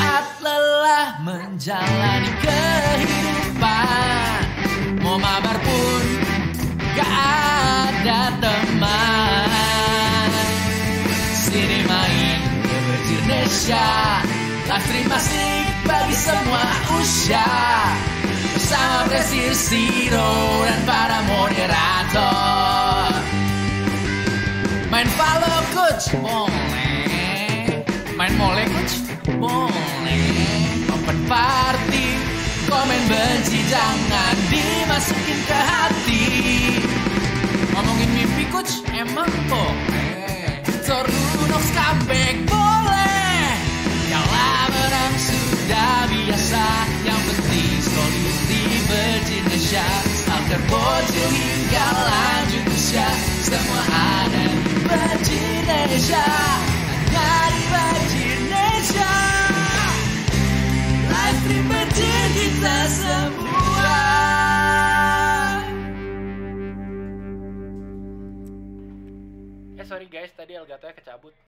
saat lelah menjalani kehidupan, mau mabar pun gak ada teman. Sini main ke Virginesia, live stream asik bagi semua usia, bersama Presir Zero dan para moderator. Main follow coach boleh, main mole coach boleh, open party, komen benci jangan dimasukin ke hati. Ngomongin mimpi coach emang boleh, Zorunov comeback boleh, kalah menang sudah biasa, yang penting solid di Virginesia. Stalker bocil hingga lanjut usia, semua ada di Virginesia, hanya di Virginesia. Live stream Virgin kita semua. Sorry guys, tadi Elgato-nya kecabut.